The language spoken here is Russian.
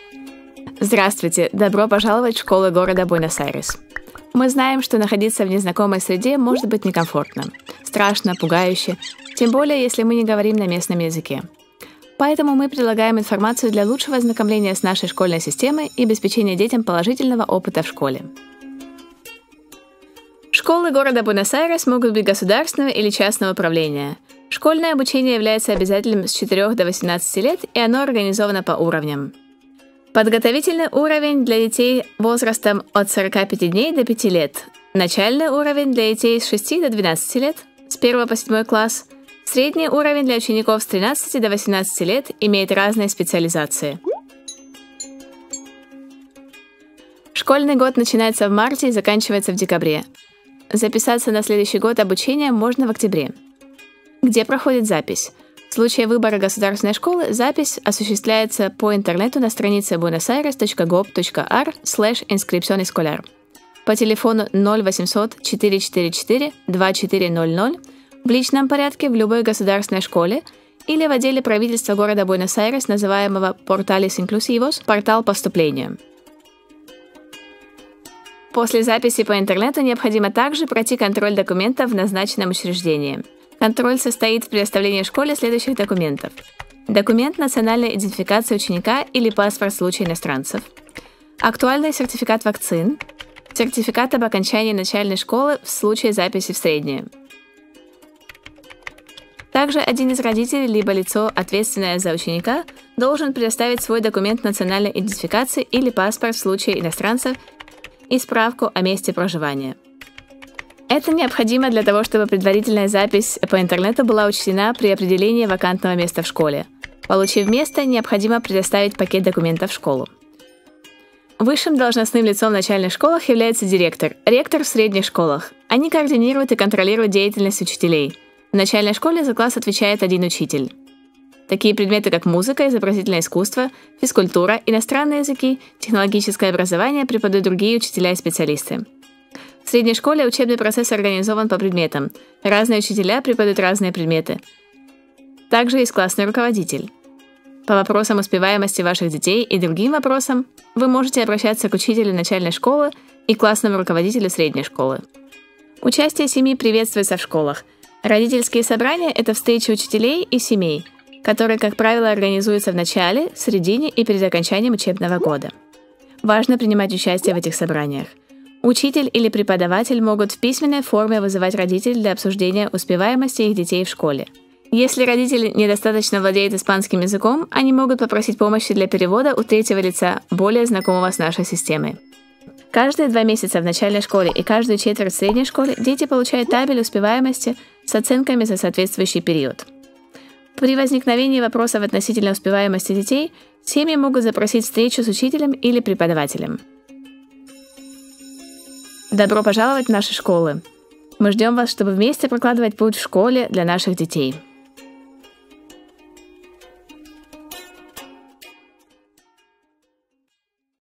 Здравствуйте! Добро пожаловать в школу города Буэнос-Айрес. Мы знаем, что находиться в незнакомой среде может быть некомфортно, страшно, пугающе, тем более, если мы не говорим на местном языке. Поэтому мы предлагаем информацию для лучшего ознакомления с нашей школьной системой и обеспечения детям положительного опыта в школе. Школы города Буэнос-Айрес могут быть государственного или частного управления. Школьное обучение является обязательным с 4 до 18 лет, и оно организовано по уровням. Подготовительный уровень для детей возрастом от 45 дней до 5 лет. Начальный уровень для детей с 6 до 12 лет, с 1 по 7 класс. Средний уровень для учеников с 13 до 18 лет имеет разные специализации. Школьный год начинается в марте и заканчивается в декабре. Записаться на следующий год обучения можно в октябре. Где проходит запись? В случае выбора государственной школы запись осуществляется по интернету на странице buenosaires.gov.ar/inscripción escolar по телефону 0800 444 2400 в личном порядке в любой государственной школе или в отделе правительства города Буэнос-Айрес, называемого Portales Inclusivos, портал поступления. После записи по интернету необходимо также пройти контроль документов в назначенном учреждении. Контроль состоит в предоставлении школе следующих документов. Документ национальной идентификации ученика или паспорт в случае иностранцев, актуальный сертификат вакцин, сертификат об окончании начальной школы в случае записи в среднюю. Также один из родителей либо лицо, ответственное за ученика, должен предоставить свой документ национальной идентификации или паспорт в случае иностранцев и справку о месте проживания. Это необходимо для того, чтобы предварительная запись по интернету была учтена при определении вакантного места в школе. Получив место, необходимо предоставить пакет документов в школу. Высшим должностным лицом в начальных школах является директор, ректор в средних школах. Они координируют и контролируют деятельность учителей. В начальной школе за класс отвечает один учитель. Такие предметы, как музыка, изобразительное искусство, физкультура, иностранные языки, технологическое образование преподают другие учителя и специалисты. В средней школе учебный процесс организован по предметам. Разные учителя преподают разные предметы. Также есть классный руководитель. По вопросам успеваемости ваших детей и другим вопросам вы можете обращаться к учителю начальной школы и классному руководителю средней школы. Участие семьи приветствуется в школах. Родительские собрания – это встречи учителей и семей, которые, как правило, организуются в начале, середине и перед окончанием учебного года. Важно принимать участие в этих собраниях. Учитель или преподаватель могут в письменной форме вызывать родителей для обсуждения успеваемости их детей в школе. Если родитель недостаточно владеет испанским языком, они могут попросить помощи для перевода у третьего лица, более знакомого с нашей системой. Каждые 2 месяца в начальной школе и каждую четверть в средней школе дети получают табель успеваемости с оценками за соответствующий период. При возникновении вопросов относительно успеваемости детей, семьи могут запросить встречу с учителем или преподавателем. Добро пожаловать в наши школы! Мы ждем вас, чтобы вместе прокладывать путь в школе для наших детей.